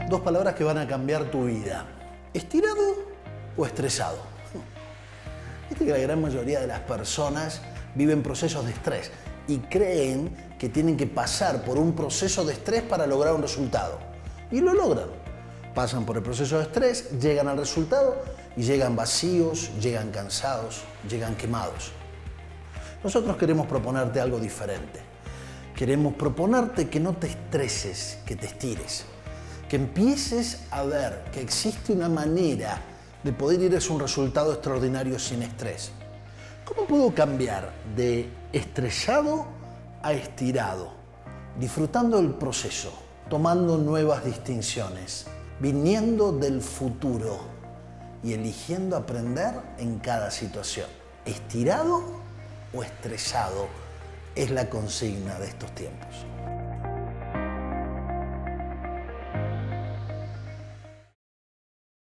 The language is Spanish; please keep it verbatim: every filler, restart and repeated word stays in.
Dos palabras que van a cambiar tu vida. ¿Estirado o estresado? Viste que la gran mayoría de las personas viven procesos de estrés y creen que tienen que pasar por un proceso de estrés para lograr un resultado. Y lo logran. Pasan por el proceso de estrés, llegan al resultado y llegan vacíos, llegan cansados, llegan quemados. Nosotros queremos proponerte algo diferente. Queremos proponerte que no te estreses, que te estires. Que empieces a ver que existe una manera de poder ir a un resultado extraordinario sin estrés. ¿Cómo puedo cambiar de estresado a estirado? Disfrutando el proceso, tomando nuevas distinciones, viniendo del futuro y eligiendo aprender en cada situación. ¿Estirado o estresado? Es la consigna de estos tiempos.